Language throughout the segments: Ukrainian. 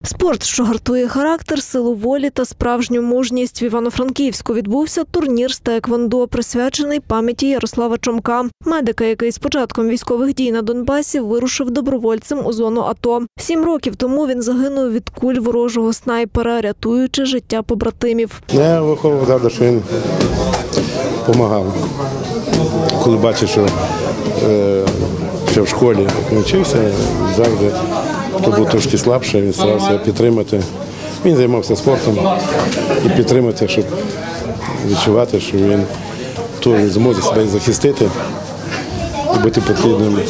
Спорт, що гартує характер, силу волі та справжню мужність. В Івано-Франківську відбувся турнір з таеквондо, присвячений пам'яті Ярослава Чомка, медика, який з початком військових дій на Донбасі вирушив добровольцем у зону АТО. 7 років тому він загинув від куль ворожого снайпера, рятуючи життя побратимів. Я виховував завжди, що він допомагав. Коли бачив, що ще в школі він вчився, завжди хто був трошки слабше, він старався підтримати. Він займався спортом і підтримати, щоб відчувати, що він в змозі себе захистити і бути потрібним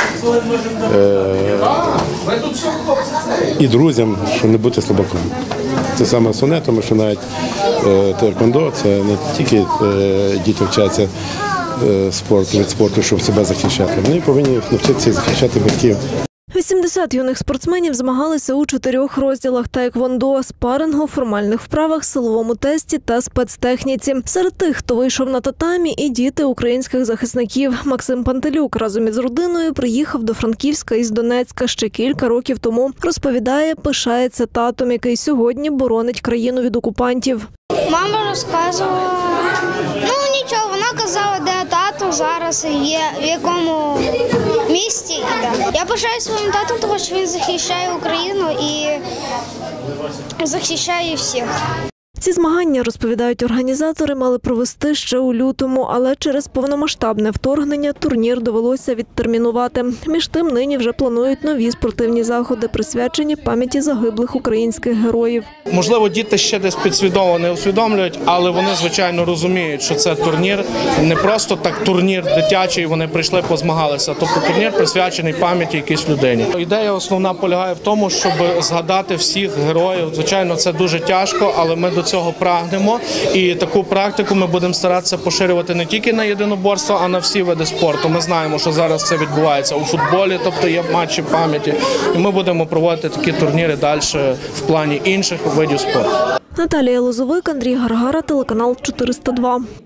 і друзям, щоб не бути слабаком. Це саме основне, тому що навіть таеквондо – це не тільки діти вчаться від спорту, щоб себе захищати. Вони повинні навчитися захищати батьків. 80 юних спортсменів змагалися у 4 розділах таеквондо – спарингу, формальних вправах, силовому тесті та спецтехніці. Серед тих, хто вийшов на татамі, і діти українських захисників. Максим Пантелюк разом із родиною приїхав до Франківська із Донецька ще кілька років тому. Розповідає, пишається татом, який сьогодні боронить країну від окупантів. Мама розказувала, нічого, вона казала, де тато зараз є, в якому місті йде. Я бажаю своїм татом, тому що він захищає Україну і захищає всіх. Ці змагання, розповідають організатори, мали провести ще у лютому, але через повномасштабне вторгнення турнір довелося відтермінувати. Між тим, нині вже планують нові спортивні заходи, присвячені пам'яті загиблих українських героїв. Можливо, діти ще десь підсвідомо не усвідомлюють, але вони, звичайно, розуміють, що це турнір, не просто так турнір дитячий, вони прийшли, позмагалися. Тобто турнір присвячений пам'яті якійсь людині. Ідея основна полягає в тому, щоб згадати всіх героїв. Звичайно, це дуже тяжко, але ми до цього прагнемо. І таку практику ми будемо старатися поширювати не тільки на єдиноборство, а на всі види спорту. Ми знаємо, що зараз це відбувається у футболі, тобто є матчі пам'яті. І ми будемо проводити такі турніри далі в плані інших видів спорту. Наталія Лозовик, Андрій Гаргара, телеканал 402.